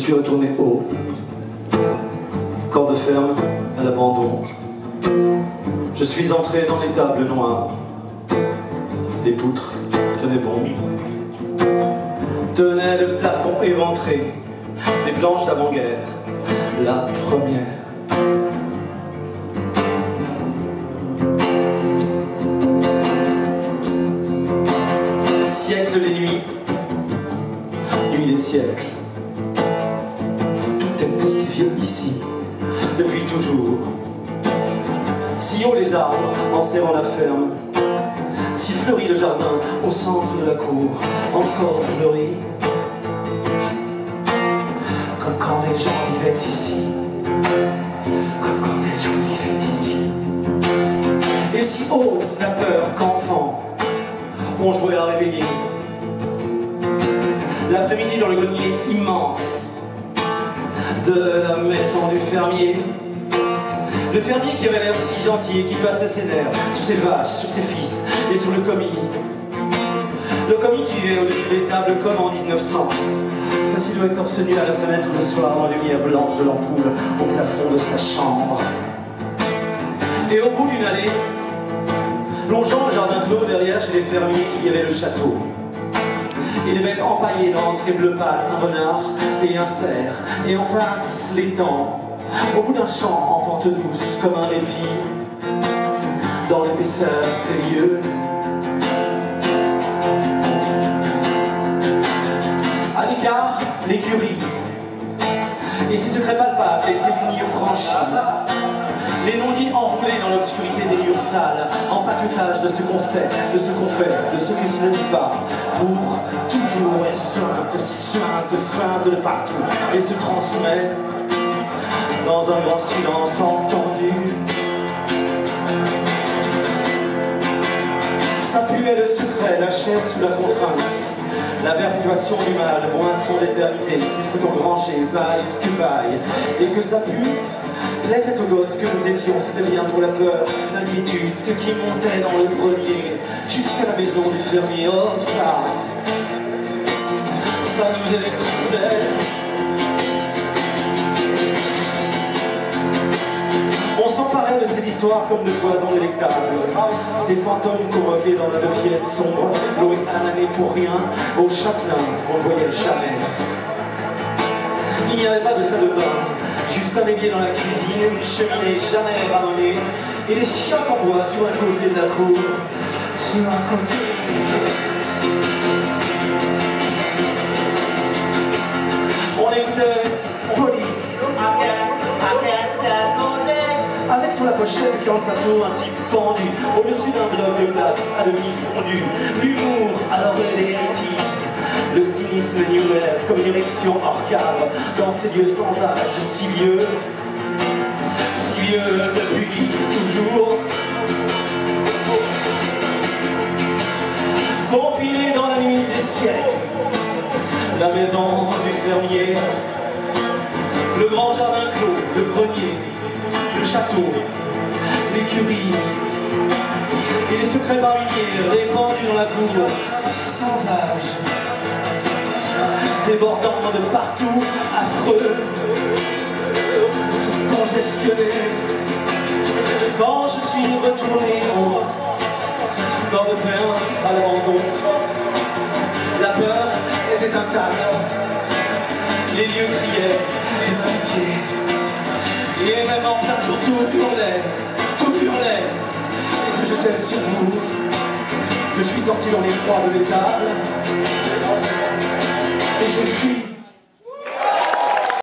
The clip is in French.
suis retourné haut, corps de ferme à l'abandon. Je suis entré dans l'étable noire. Les poutres tenaient bon, tenaient le plafond éventré, les planches d'avant-guerre, la première. Siècles les nuits, nuits des siècles. Tout était si vieux ici, depuis toujours. Si haut les arbres enserrant la ferme, si fleuri le jardin au centre de la cour, encore fleuri, comme quand les gens vivaient ici, comme quand les gens vivaient ici. Et si haute la peur qu'enfant on jouait à réveiller, l'après-midi dans le grenier immense de la maison du fermier. Le fermier qui avait l'air si gentil et qui passait ses nerfs sur ses vaches, sur ses fils et sur le commis. Le commis qui vivait au-dessus des tables comme en 1900. Sa silhouette torse nue à la fenêtre le soir dans la lumière blanche de l'ampoule au plafond de sa chambre. Et au bout d'une allée, longeant le jardin clos, derrière chez les fermiers, il y avait le château. Et les bêtes empaillées dans l'entrée bleu pâle, un renard et un cerf. Et en face, l'étang. Au bout d'un champ en pente douce, comme un répit, dans l'épaisseur des lieux. À l'écart, l'écurie, et ses secrets palpables, et ses lignes franchies, les non-dits enroulés dans l'obscurité des murs sales, empaquetage de ce qu'on sait, de ce qu'on fait, de ce qui ne se dit pas, pour toujours, et sointe, sointe, sointe de partout, et se transmet dans un grand silence entendu. Ça puait le secret, la chair sous la contrainte, la perpétuation du mal, moisson d'éternité, qu'il faut engranger, vaille que vaille, et que ça pue, plaisait aux gosses que nous étions, c'était bien pour la peur, l'inquiétude, ce qui montait dans le grenier, jusqu'à la maison du fermier. Oh ça nous électrisait. On s'emparait de ces histoires comme de poisons délectables. Ces fantômes convoqués dans la deux pièces sombre, loués à l'année pour rien, au châtelain qu'on ne voyait jamais. Il n'y avait pas de salle de bain, juste un évier dans la cuisine, une cheminée jamais ramenée, et des chiottes en bois sur un côté de la cour. Sur un côté. On écoutait Police, avec sur la pochette quand ça tourne un type pendu au-dessus d'un bloc de glace à demi fondu. L'humour à l'oreille des 80s, le cynisme new wave comme une éruption hors cadre dans ces lieux sans âge, si vieux depuis toujours. Confiné dans la nuit des siècles, la maison du fermier, le grand jardin clos, le grenier, le château, l'écurie, et les secrets par milliers répandus dans la cour, sans âge, débordant de partout, affreux, congestionné. Quand je suis retourné au corps de fer à l'abandon, la peur était intacte, les lieux criaient de pitié. Et même en plein jour, tout hurlait, et se jetait sur vous. Je suis sorti dans l'effroi de l'étable, et j'ai fui.